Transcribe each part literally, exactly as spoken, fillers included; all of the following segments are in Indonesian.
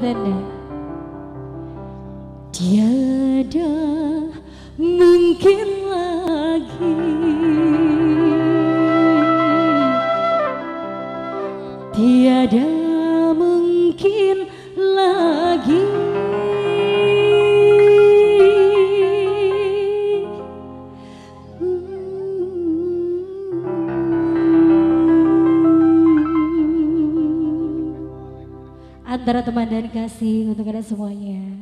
tanda. Tiada mungkin lagi, tiada mungkin lagi. Antara teman dan kasih untuk Anda semuanya.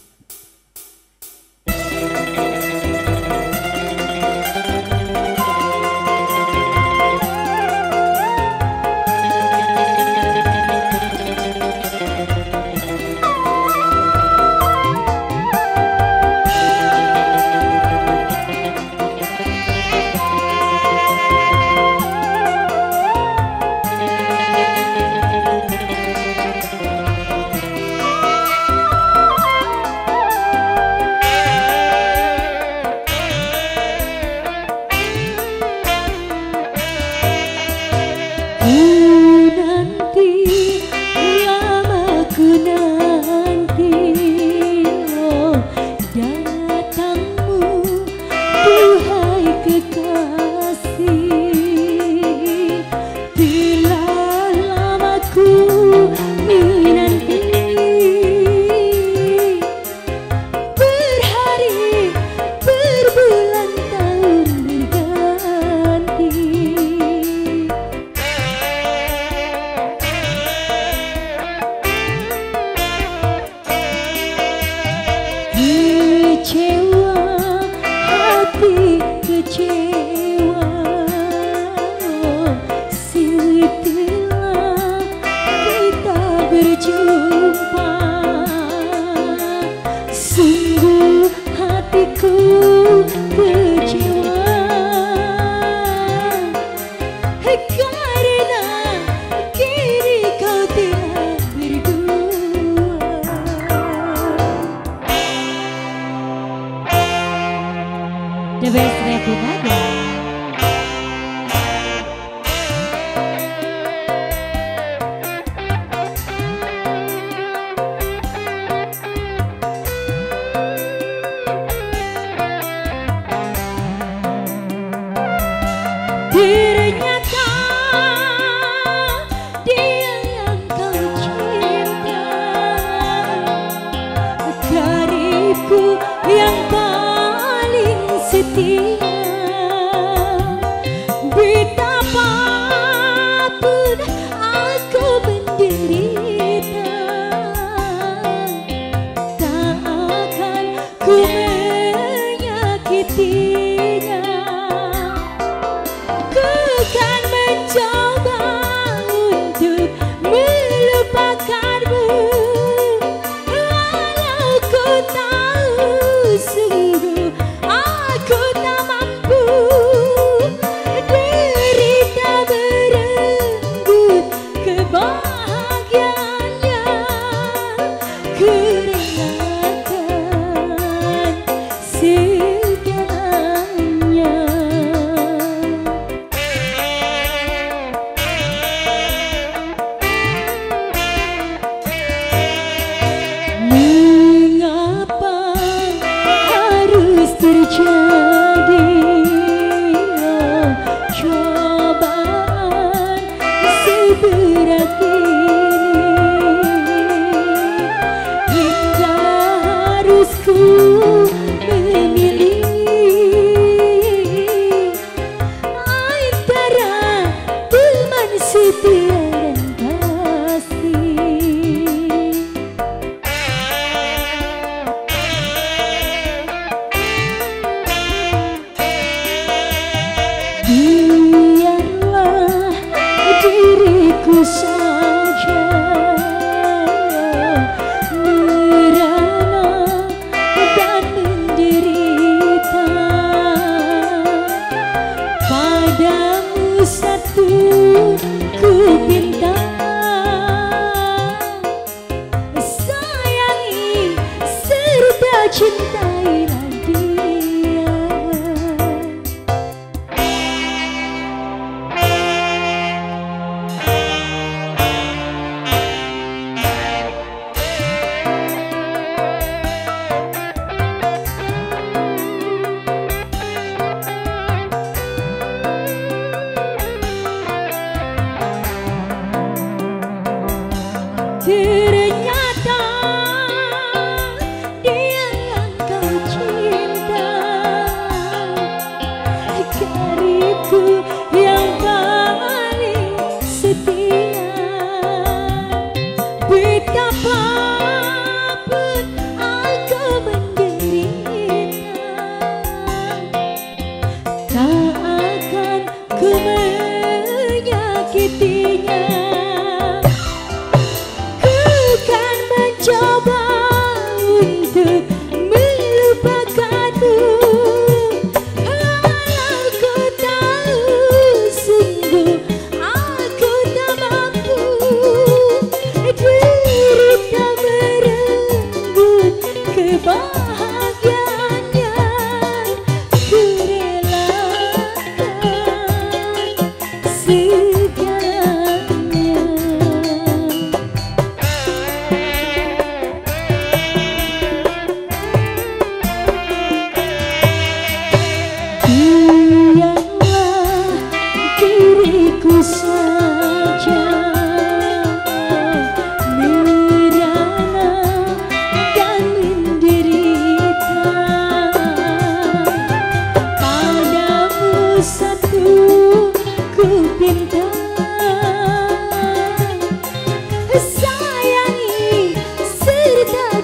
The best record ada. Ternyata dia yang kau cinta, karibku yang paling setia. Betapapun aku menderita, tak akan ku menyakitinya. Ku kan mencoba untuk melupakanmu, walau ku tahu sungguh aku tak mampu. Derita berenggut kebahagiaannya, ku relakan segalanya. Mengapa harus terjadi cobaan seberat ini, hingga harus ku memilih antara teman setia dan kasih. Biarlah diriku saja merana dan menderita. Padamu satu ku minta, sayangi serta cintailah dia.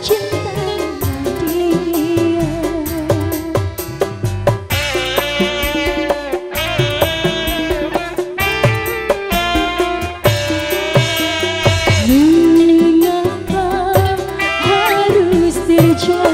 cinta dia. Mengapa harus terjadi